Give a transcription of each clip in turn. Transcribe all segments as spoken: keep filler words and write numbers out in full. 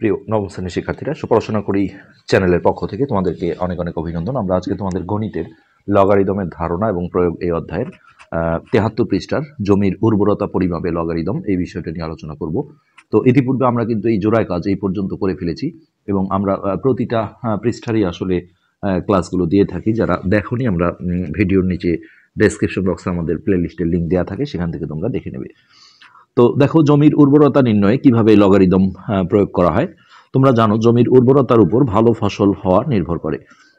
প্রিয় নবম শ্রেণীর শিক্ষার্থীরা, সুপড়াশোনা করি চ্যানেলের পক্ষ থেকে তোমাদেরকে অনেক অনেক অভিনন্দন। আমরা আজকে তোমাদের গণিতের লগারিদমের ধারণা এবং প্রয়োগ এই অধ্যায়ের তেহাত্তর পৃষ্ঠার জমির উর্বরতা পরিমাপে লগারিদম এই বিষয়টা নিয়ে আলোচনা করব। তো ইতিপূর্বে আমরা কিন্তু এই জোড়ায় কাজ এই পর্যন্ত করে ফেলেছি এবং আমরা প্রতিটা পৃষ্ঠারই আসলে ক্লাসগুলো দিয়ে থাকি। যারা দেখোনি, আমরা ভিডিওর নিচে ডেসক্রিপশন বক্সে আমাদের প্লে লিস্টের লিঙ্ক দেওয়া থাকে, সেখান থেকে তোমরা দেখে নেবে। তো দেখো, জমির উর্বরতা নির্ণয়ে কিভাবে লগারিদম প্রয়োগ করা হয়। তোমরা জানো জমির উর্বরতার উপর ভালো ফসল হওয়া নির্ভর করে।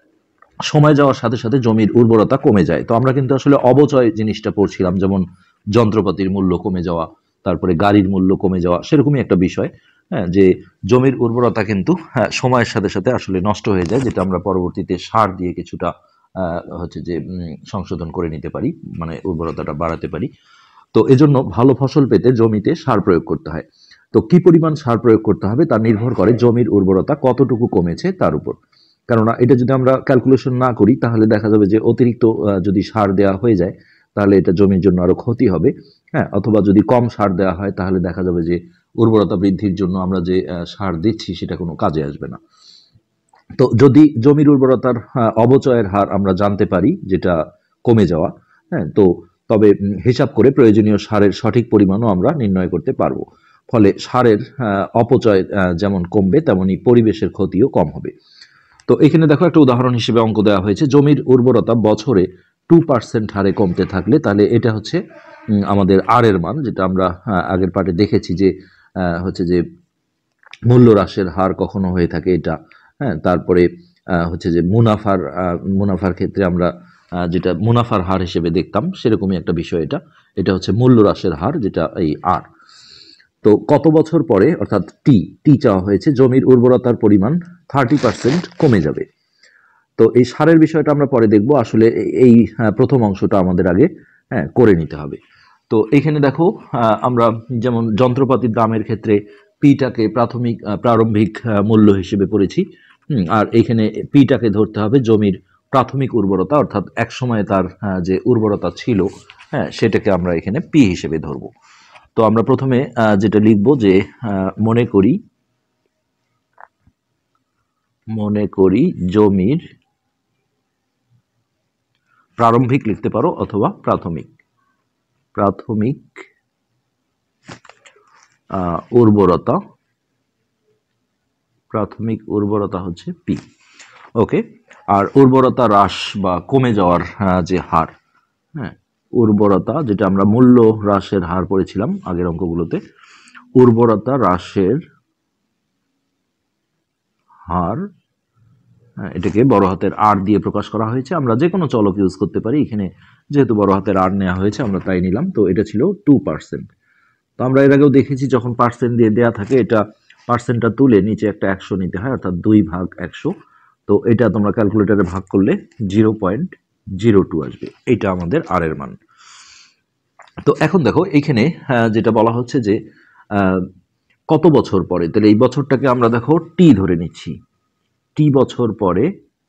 সময় যাওয়ার সাথে সাথে জমির উর্বরতা কমে যায়। তো আমরা কিন্তু আসলে অবচয় জিনিসটা পড়ছিলাম, যেমন যন্ত্রপাতির মূল্য কমে যাওয়া, তারপরে গাড়ির মূল্য কমে যাওয়া, সেরকমই একটা বিষয়। হ্যাঁ, যে জমির উর্বরতা কিন্তু হ্যাঁ সময়ের সাথে সাথে আসলে নষ্ট হয়ে যায়, যেটা আমরা পরবর্তীতে সার দিয়ে কিছুটা হচ্ছে যে সংশোধন করে নিতে পারি, মানে উর্বরতাটা বাড়াতে পারি। তো এজন্য ভালো ফসল পেতে জমিতে সার প্রয়োগ করতে হয়। তো কি পরিমাণ সার প্রয়োগ করতে হবে তা নির্ভর করে জমির উর্বরতা কতটুকু কমেছে তার উপর। কেননা এটা যদি আমরা ক্যালকুলেশন না করি তাহলে দেখা যাবে যে অতিরিক্ত যদি সার দেওয়া হয়ে যায় তাহলে এটা জমির জন্য আরো ক্ষতি হবে। হ্যাঁ, অথবা যদি কম সার দেওয়া হয় তাহলে দেখা যাবে যে উর্বরতা বৃদ্ধির জন্য আমরা যে সার দিচ্ছি সেটা কোনো কাজে আসবে না। তো যদি জমির উর্বরতার অবচয়ের হার আমরা জানতে পারি, যেটা কমে যাওয়া, হ্যাঁ, তো তবে হিসাব করে প্রয়োজনীয় সারের সঠিক পরিমাণও আমরা নির্ণয় করতে পারবো। ফলে সারের অপচয় যেমন কমবে তেমনি পরিবেশের ক্ষতিও কম হবে। তো এখানে দেখো একটা উদাহরণ হিসেবে অঙ্ক দেওয়া হয়েছে। জমির উর্বরতা বছরে টু পার্সেন্ট হারে কমতে থাকলে তাহলে এটা হচ্ছে আমাদের আর এর মান, যেটা আমরা আগের পার্টে দেখেছি যে হচ্ছে যে মূল্য হ্রাসের হার কখনো হয়ে থাকে এটা। হ্যাঁ, তারপরে হচ্ছে যে মুনাফার মুনাফার ক্ষেত্রে আমরা যেটা মুনাফার হার হিসেবে দেখতাম সেরকমই একটা বিষয় এটা। এটা হচ্ছে মূল্য হ্রাসের হার, যেটা এই আর। তো কত বছর পরে, অর্থাৎ টি টি চাওয়া হয়েছে, জমির উর্বরতার পরিমাণ থার্টি পার্সেন্ট কমে যাবে। তো এই সারের বিষয়টা আমরা পরে দেখব। আসলে এই প্রথম অংশটা আমাদের আগে হ্যাঁ করে নিতে হবে। তো এখানে দেখো, আমরা যেমন যন্ত্রপাতির দামের ক্ষেত্রে পিটাকে প্রাথমিক প্রারম্ভিক মূল্য হিসেবে পড়েছি। আর এখানে পিটাকে ধরতে হবে জমির প্রাথমিক উর্বরতা, অর্থাৎ এক সময় তার যে উর্বরতা ছিল হ্যাঁ সেটাকে আমরা এখানে পি হিসেবে ধরব। তো আমরা প্রথমে যেটা লিখব যে মনে করি মনে করি জমির প্রারম্ভিক লিখতে পারো অথবা প্রাথমিক প্রাথমিক উর্বরতা প্রাথমিক উর্বরতা হচ্ছে পি। ওকে, আর উর্বরতা হ্রাস বা কমে যাওয়ার যে হার, হ্যাঁ উর্বরতা, যেটা আমরা মূল্য হ্রাসের হার পড়েছিলাম আগের অঙ্কগুলোতে, উর্বরতা হ্রাসের হার, এটাকে বড় হাতের আর দিয়ে প্রকাশ করা হয়েছে। আমরা যে কোনো চলক ইউজ করতে পারি, এখানে যেহেতু বড় হাতের আর নেওয়া হয়েছে আমরা তাই নিলাম। তো এটা ছিল টু পার্সেন্ট। তো আমরা এর আগেও দেখেছি যখন পার্সেন্ট দিয়ে দেয়া থাকে এটা পার্সেন্টটা তুলে নিচে একটা একশো নিতে হয়, অর্থাৎ দুই ভাগ একশো। তো এটা তোমরা ক্যালকুলেটারে ভাগ করলে জিরো পয়েন্ট জিরো টু আসবে। এটা আমাদের আর এর মান। তো এখন দেখো এখানে যেটা বলা হচ্ছে যে কত বছর পরে, তাহলে এই বছরটাকে আমরা দেখো টি ধরে নিচ্ছি। টি বছর পরে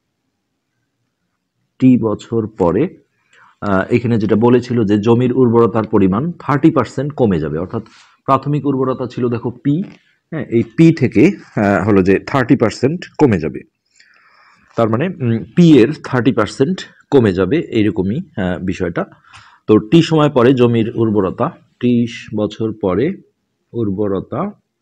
টি বছর পরে এখানে যেটা বলেছিল যে জমির উর্বরতার পরিমাণ থার্টি পার্সেন্ট কমে যাবে, অর্থাৎ প্রাথমিক উর্বরতা ছিল দেখো পি, হ্যাঁ এই পি থেকে হলো যে থার্টি পার্সেন্ট কমে যাবে। তার মানে পি এর থার্টি পার্সেন্ট কমে যাবে, এইরকমই বিষয়টা। তো টি সময় পরে জমির উর্বরতা, ত্রিশ বছর পরে উর্বরতা,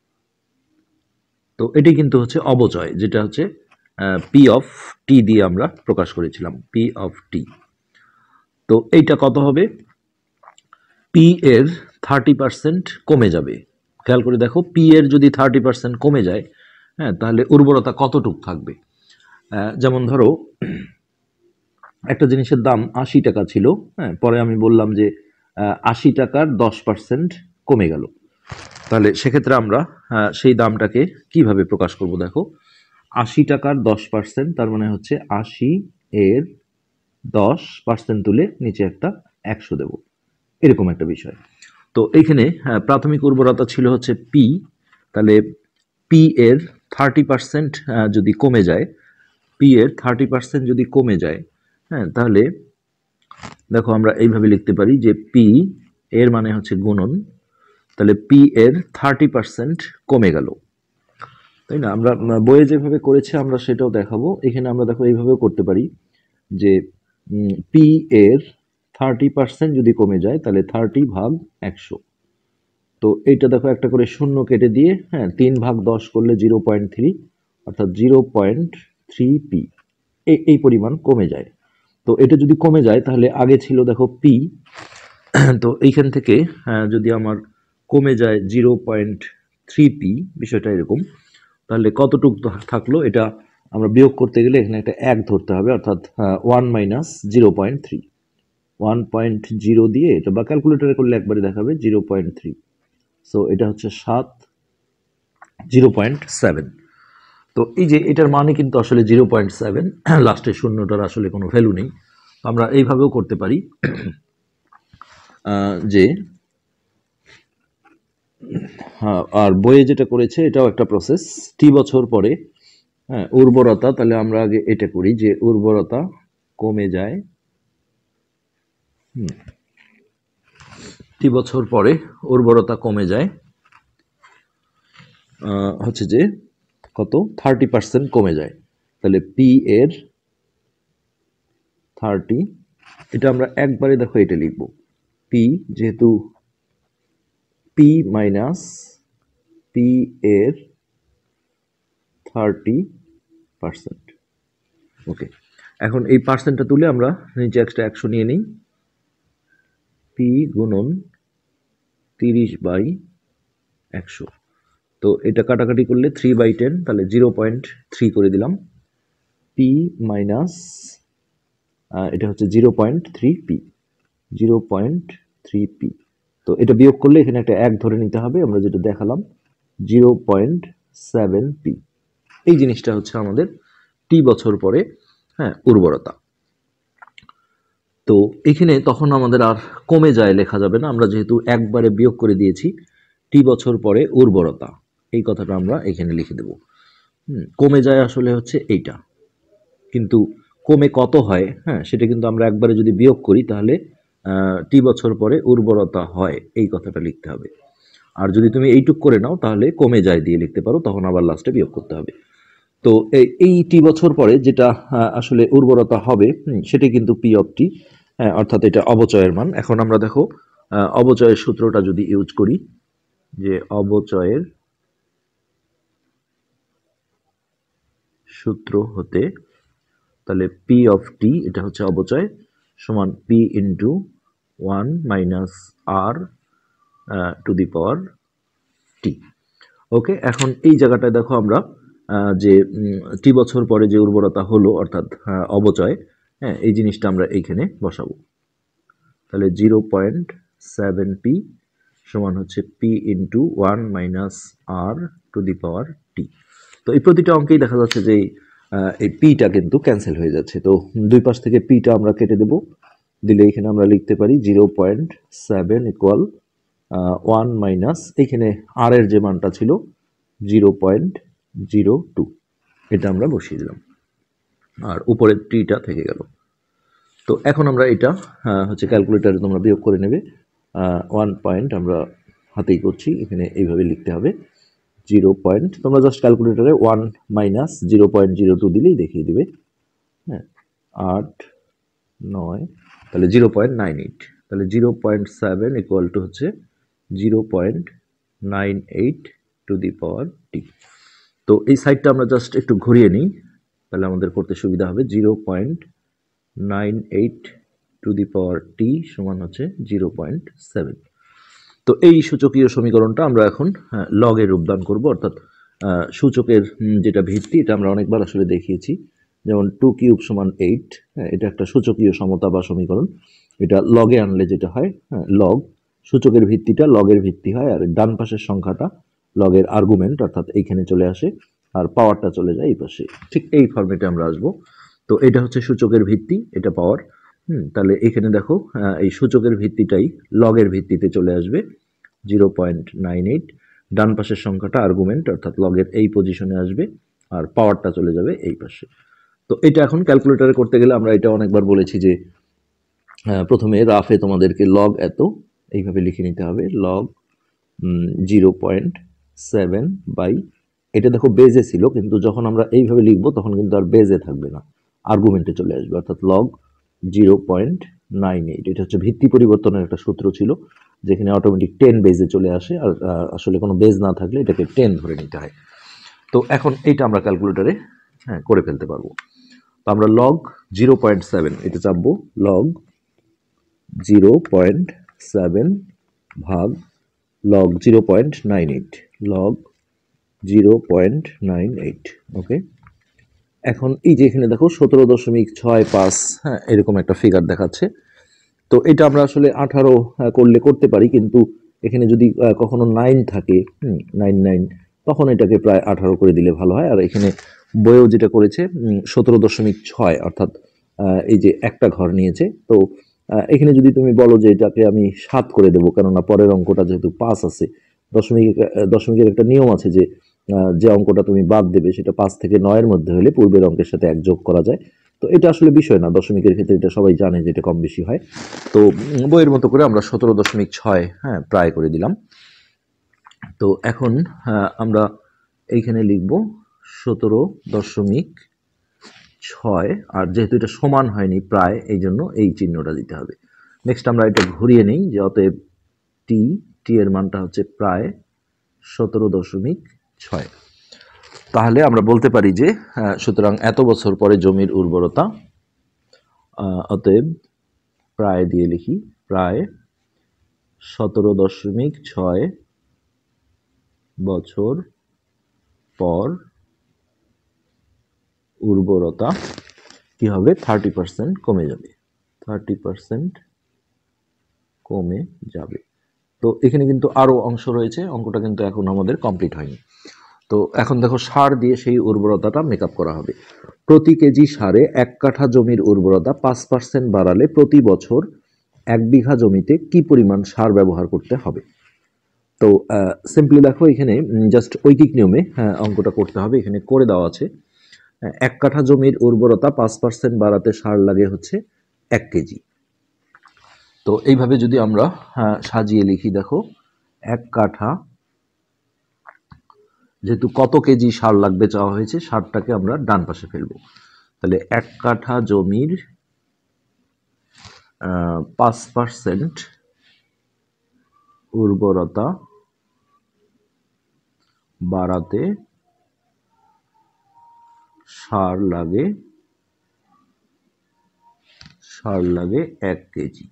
তো এটি কিন্তু হচ্ছে অবচয়, যেটা হচ্ছে পি অফ টি দিয়ে আমরা প্রকাশ করেছিলাম, পি অফ টি। তো এইটা কত হবে? পি এর থার্টি পার্সেন্ট কমে যাবে। খেয়াল করে দেখো, পি এর যদি থার্টি পার্সেন্ট কমে যায়, হ্যাঁ তাহলে উর্বরতা কতটুক থাকবে? যেমন ধরো একটা জিনিসের দাম আশি টাকা ছিল, হ্যাঁ পরে আমি বললাম যে আশি টাকার দশ পার্সেন্ট কমে গেল, তাহলে সেক্ষেত্রে আমরা সেই দামটাকে কিভাবে প্রকাশ করব? দেখো, আশি টাকার দশ পার্সেন্ট তার মানে হচ্ছে আশি এর দশ পার্সেন্ট তুলে নিচে একটা একশো দেব, এরকম একটা বিষয়। তো এইখানে প্রাথমিক উর্বরতা ছিল হচ্ছে পি, তাহলে পি এর থার্টি পার্সেন্ট যদি কমে যায়, পি এর থার্টি পার্সেন্ট যদি কমে যায়, হ্যাঁ তাহলে দেখো আমরা এইভাবে লিখতে পারি যে পি এর মানে হচ্ছে গুণন, তাহলে পি এর থার্টি পার্সেন্ট কমে গেল। তাই না? আমরা বইয়ে যেভাবে করেছি আমরা সেটাও দেখাবো। এখানে আমরা দেখো এইভাবেও করতে পারি যে পি এর থার্টি পার্সেন্ট যদি কমে যায় তাহলে থার্টি ভাগ একশো। তো এইটা দেখো একটা করে শূন্য কেটে দিয়ে, হ্যাঁ, তিন ভাগ দশ করলে জিরো পয়েন্ট থ্রি, অর্থাৎ জিরো পয়েন্ট থ্রি পি এই এই পরিমাণ কমে যায়। তো এটা যদি কমে যায় তাহলে আগে ছিল দেখো পি, তো এইখান থেকে যদি আমার কমে যায় জিরো পয়েন্ট থ্রি পি, বিষয়টা এরকম, তাহলে কতটুকু থাকলো এটা আমরা বিয়োগ করতে গেলে এখানে একটা এক ধরতে হবে, অর্থাৎ one minus zero point three, one point zero দিয়ে এটা বা ক্যালকুলেটারে করলে একবারে দেখাবে জিরো পয়েন্ট থ্রি। সো এটা হচ্ছে সাত, জিরো পয়েন্ট সেভেন। তো এই যে এটার মানে কিন্তু আসলে জিরো পয়েন্ট সেভেন, লাস্টের শূন্যটার আসলে কোনো ভ্যালু নেই। আমরা এইভাবেও করতে পারি যে, হ্যাঁ, আর বইয়ে যেটা করেছে এটাও একটা প্রসেস, টি বছর পরে, হ্যাঁ, উর্বরতা, তাহলে আমরা আগে এটা করি যে উর্বরতা কমে যায় টি বছর পরে, উর্বরতা কমে যায় হচ্ছে যে কত, থার্টি পার্সেন্ট কমে যায়। তাহলে পি এর থার্টি, এটা আমরা একবারে দেখো এটা লিখব, পি যেহেতু পি মাইনাস পি এর থার্টি পার্সেন্ট। ওকে, এখন এই পার্সেন্টটা তুলে আমরা নিচে এক্সট্রা একশো নিয়ে নিই, পি গুণন তিরিশ বাই একশো। তো এটা কাটাকাটি করলে থ্রি বাই টেন, তাহলে জিরো পয়েন্ট থ্রি করে দিলাম, পি মাইনাস এটা হচ্ছে zero point three P, zero point three P. তো এটা বিয়োগ করলে এখানে একটা এক ধরে নিতে হবে, আমরা যেটা দেখালাম জিরো পয়েন্ট সেভেন পি। এই জিনিসটা হচ্ছে আমাদের টি বছর পরে, হ্যাঁ, উর্বরতা। তো এখানে তখন আমাদের আর কমে যায় লেখা যাবে না, আমরা যেহেতু একবারে বিয়োগ করে দিয়েছি, টি বছর পরে উর্বরতা, এই কথাটা আমরা এখানে লিখে দেব। হুম, কমে যায় আসলে হচ্ছে এইটা, কিন্তু কমে কত হয়, হ্যাঁ, সেটা কিন্তু আমরা একবারে যদি বিয়োগ করি তাহলে টি বছর পরে উর্বরতা হয়, এই কথাটা লিখতে হবে। আর যদি তুমি এইটুক করে নাও তাহলে কমে যায় দিয়ে লিখতে পারো, তখন আবার লাস্টে বিয়োগ করতে হবে। তো এই এই টি বছর পরে যেটা আসলে উর্বরতা হবে সেটা কিন্তু পি অফ টি, অর্থাৎ এটা অবচয়ের মান। এখন আমরা দেখো অবচয়ের সূত্রটা যদি ইউজ করি, যে অবচয়ের সূত্র হতে, তাহলে পি অফ টি এটা হচ্ছে অবচয় সমান P into one minus R to the power T. Okay, এখন এই জায়গাটায় দেখো আমরা যে টি বছর পরে যে উর্বরতা হলো অর্থাৎ অবচয়, হ্যাঁ, এই জিনিসটা আমরা এইখানে বসাবো। তাহলে জিরো পয়েন্ট সেভেন পি সমান হচ্ছে P into one minus R to the power T. তো এই প্রতিটা অঙ্কেই দেখা যাচ্ছে যে এই পিটা কিন্তু ক্যান্সেল হয়ে যাচ্ছে, তো দুই পাশ থেকে পিটা আমরা কেটে দেব, দিলে এখানে আমরা লিখতে পারি zero point seven equal one minus, এখানে আর এর যে মানটা ছিল জিরো পয়েন্ট জিরো টু, এটা আমরা বসিয়ে দিলাম, আর উপরের টিটা থেকে গেল। তো এখন আমরা এটা হচ্ছে ক্যালকুলেটারে তোমরা বিয়োগ করে নেবে, ওয়ান পয়েন্ট আমরা হাতেই করছি, এখানে এইভাবে লিখতে হবে জিরো পয়েন্ট, তোমরা জাস্ট ক্যালকুলেটারে one minus zero point zero two দিলেই দেখিয়ে দিবে, হ্যাঁ, আট নয়, তাহলে জিরো পয়েন্ট নাইন এইট, তাহলে zero point seven equal to হচ্ছে zero point nine eight to the power T. তো এই সাইডটা আমরা জাস্ট একটু ঘুরিয়ে নিই, তাহলে আমাদের করতে সুবিধা হবে, zero point nine eight to the power T সমান হচ্ছে জিরো পয়েন্ট সেভেন। তো এই সূচকীয় সমীকরণটা আমরা এখন লগের রূপদান করব, অর্থাৎ সূচকের যেটা ভিত্তি এটা আমরা অনেকবার আসলে দেখিয়েছি, যেমন টু কিউব সমান এইট, হ্যাঁ, এটা একটা সূচকীয় সমতা বা সমীকরণ, এটা লগে আনলে যেটা হয়, হ্যাঁ, লগ সূচকের ভিত্তিটা লগের ভিত্তি হয়, আর ডান পাশের সংখ্যাটা লগের আর্গুমেন্ট, অর্থাৎ এইখানে চলে আসে, আর পাওয়ারটা চলে যায় এই পাশে, ঠিক এই ফর্মেটে আমরা আসবো। তো এটা হচ্ছে সূচকের ভিত্তি, এটা পাওয়ার। হুম, তাহলে এখানে দেখো এই সূচকের ভিত্তিটাই লগের ভিত্তিতে চলে আসবে জিরো পয়েন্ট নাইন এইট, ডান পাশের সংখ্যাটা আর্গুমেন্ট অর্থাৎ লগের এই পজিশনে আসবে, আর পাওয়ারটা চলে যাবে এই পাশে। তো এটা এখন ক্যালকুলেটারে করতে গেলে আমরা এটা অনেকবার বলেছি যে প্রথমে রাফে তোমাদেরকে লগ এত এইভাবে লিখে নিতে হবে, log zero point seven by এটা দেখো বেজে ছিল, কিন্তু যখন আমরা এইভাবে লিখবো তখন কিন্তু আর বেজে থাকবে না, আর্গুমেন্টে চলে আসবে, অর্থাৎ log zero point nine eight. এটা হচ্ছে ভিত্তি পরিবর্তনের একটা সূত্র ছিল, যেখানে অটোমেটিক টেন বেজে চলে আসে, আর আসলে কোনো বেজ না থাকলে এটাকে টেন ধরে নিতে হয়। তো এখন এইটা আমরা ক্যালকুলেটারে হ্যাঁ করে ফেলতে পারবো। তো আমরা লগ জিরো পয়েন্ট সেভেন এটা চাপবো, লগ জিরো পয়েন্ট সেভেন ভাগ log zero point nine eight, log zero point nine eight. Okay, এখন এই যে এখানে দেখো সতেরো দশমিক ছয় পাঁচ, হ্যাঁ এরকম একটা ফিগার দেখাচ্ছে। তো এটা আমরা আসলে আঠারো করলে করতে পারি, কিন্তু এখানে যদি কখনো নাইন থাকে, হুম নাইন নাইন, তখন এটাকে প্রায় আঠারো করে দিলে ভালো হয়। আর এখানে বইয়েও যেটা করেছে সতেরো দশমিক ছয়, অর্থাৎ এই যে একটা ঘর নিয়েছে। তো এখানে যদি তুমি বলো যে এটাকে আমি সাত করে দেবো, কেননা পরের অঙ্কটা যেহেতু পাঁচ আছে, দশমিক দশমিকের একটা নিয়ম আছে যে যে অঙ্কটা তুমি বাদ দেবে সেটা পাঁচ থেকে নয়ের মধ্যে হলে পূর্বের অঙ্কের সাথে এক যোগ করা যায়। তো এটা আসলে বিষয় না, দশমিকের ক্ষেত্রে এটা সবাই জানে যে এটা কম বেশি হয়। তো বইয়ের মতো করে আমরা সতেরো দশমিক ছয় হ্যাঁ প্রায় করে দিলাম। তো এখন আমরা এইখানে লিখব সতেরো দশমিক ছয়, আর যেহেতু এটা সমান হয়নি প্রায়, এই জন্য এই চিহ্নটা দিতে হবে। নেক্সট আমরা এটা ঘুরিয়ে নিই, যে অতএব টি টি এর মানটা হচ্ছে প্রায় সতেরো দশমিক ছয়। তাহলে আমরা বলতে পারি যে সুতরাং এত বছর পরে জমির উর্বরতা, অতএব প্রায় দিয়ে লিখি, প্রায় সতেরো দশমিক ছয় বছর পর উর্বরতা কি হবে, থার্টি পার্সেন্ট কমে যাবে, থার্টি পার্সেন্ট কমে যাবে। তো এখানে কিন্তু আরো অংশ রয়েছে, অঙ্কটা কিন্তু এখন আমাদের কমপ্লিট হয়নি। তো এখন দেখো সার দিয়ে সেই উর্বরতাটা মেকআপ করা হবে। প্রতি কেজি সারে এক কাঠা জমির উর্বরতা পাঁচ পার্সেন্ট বাড়ালে প্রতি বছর এক বিঘা জমিতে কি পরিমাণ সার ব্যবহার করতে হবে। তো সিম্পলি দেখো এখানে জাস্ট ঐকিক নিয়মে অঙ্কটা করতে হবে। এখানে করে দেওয়া আছে এক কাঠা জমির উর্বরতা পাঁচ পার্সেন্ট বাড়াতে সার লাগে হচ্ছে এক কেজি। তো এইভাবে যদি আমরা সাজিয়ে লিখি, দেখো এক কাঠা, যেহেতু কত কেজি সার লাগবে চাওয়া হয়েছে, সারটাকে আমরা ডান পাশে ফেলবো। তাহলে এক কাঠা জমির পাঁচ পার্সেন্ট উর্বরতা বাড়াতে সার লাগে সার লাগে এক কেজি।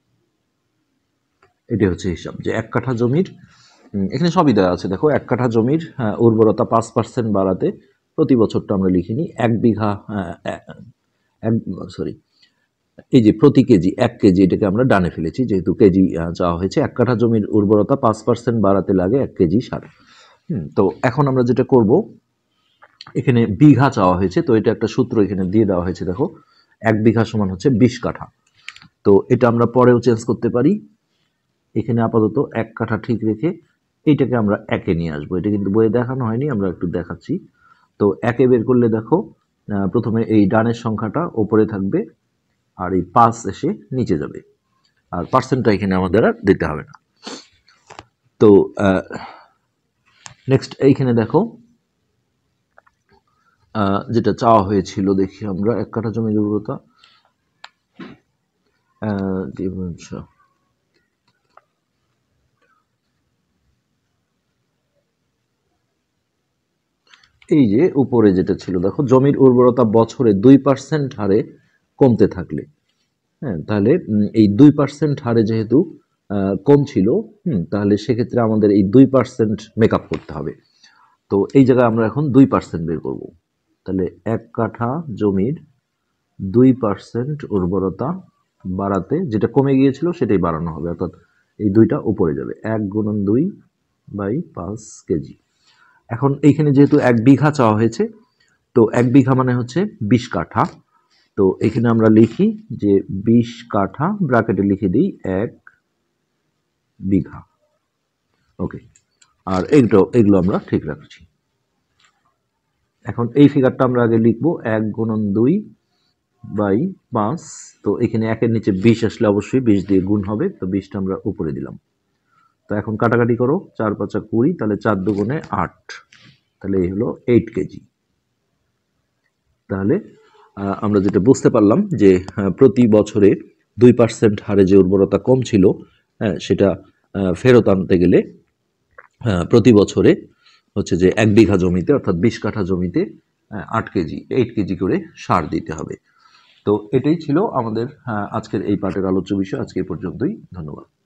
এটি হচ্ছে হিসাব, যে এক কাঠা জমির, এখানে সবই দেওয়া আছে দেখো, এক কাঠা জমির উর্বরতা পাঁচ পার্সেন্ট বাড়াতে প্রতি বছরটা আমরা লিখিনি, এক বিঘা এক সরি এই যে প্রতি কেজি এক কেজি, এটাকে আমরা ডানে ফেলেছি যেহেতু কেজি চাওয়া হয়েছে। এক কাঠা জমির উর্বরতা পাঁচ পার্সেন্ট বাড়াতে লাগে এক কেজি সার। হুম তো এখন আমরা যেটা করব, এখানে বিঘা চাওয়া হয়েছে, তো এটা একটা সূত্র এখানে দিয়ে দেওয়া হয়েছে, দেখো এক বিঘা সমান হচ্ছে বিশ কাঠা। তো এটা আমরা পরেও চেঞ্জ করতে পারি, এখানে আপাতত এক কাঠা ঠিক রেখে এইটাকে আমরা একে নিয়ে আসবো। এটা কিন্তু বইয়ে দেখানো হয়নি, আমরা একটু দেখাচ্ছি। তো একে বের করলে দেখো প্রথমে এই ডানের সংখ্যাটা ওপরে থাকবে, আর এই পাঁচ এসে নিচে যাবে, আর পার্সেন্টটা এখানে আমাদের আর দিতে হবে না। তো নেক্সট এইখানে দেখো যেটা চাওয়া হয়েছিল, দেখি আমরা এক কাঠা জমির উর্বরতা এই যে উপরে যেটা ছিল, দেখো জমির উর্বরতা বছরে দুই পার্সেন্ট হারে কমতে থাকলে, হ্যাঁ তাহলে এই দুই পার্সেন্ট হারে যেহেতু কম ছিল, হুম তাহলে সেক্ষেত্রে আমাদের এই দুই পার্সেন্ট মেকআপ করতে হবে। তো এই জায়গায় আমরা এখন দুই পার্সেন্ট বের করব। তাহলে এক কাঠা জমির দুই পার্সেন্ট উর্বরতা বাড়াতে, যেটা কমে গিয়েছিল সেটাই বাড়ানো হবে, অর্থাৎ এই দুইটা উপরে যাবে, এক গুণন দুই বাই পাঁচ কেজি। এখন এইখানে যেহেতু এক বিঘা চাওয়া হয়েছে, তো এক বিঘা মানে হচ্ছে বিশ কাঠা। তো এখানে আমরা লিখি যে বিশ কাঠা, ব্র্যাকেটে লিখে দিই এক বিঘা। ওকে, আর এগুলো এগুলো আমরা ঠিক রাখছি। এখন এই ফিগারটা আমরা আগে লিখবো এক গুণন দুই বাই পাঁচ। তো এখানে একের নিচে বিশ আসলে অবশ্যই বিশ দিয়ে গুণ হবে, তো বিশটা আমরা উপরে দিলাম। তো এখন কাটাকাটি করো, চার পাঁচা কুড়ি, তাহলে চার দুগুণে আট, তাহলে এই হলো এইট কেজি। তাহলে আমরা যেটা বুঝতে পারলাম যে প্রতি বছরে দুই পার্সেন্ট হারে যে উর্বরতা কম ছিল, হ্যাঁ, সেটা ফেরত আনতে গেলে প্রতি বছরে হচ্ছে যে এক বিঘা জমিতে অর্থাৎ বিশ কাঠা জমিতে আট কেজি এইট কেজি করে সার দিতে হবে। তো এটাই ছিল আমাদের আজকের এই পাঠের আলোচ্য বিষয়। আজকে এই পর্যন্তই। ধন্যবাদ।